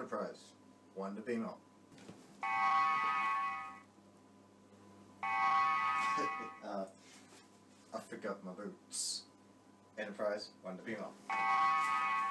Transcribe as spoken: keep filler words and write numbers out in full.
Enterprise, one to female. uh, I forgot my boots. Enterprise, one to female.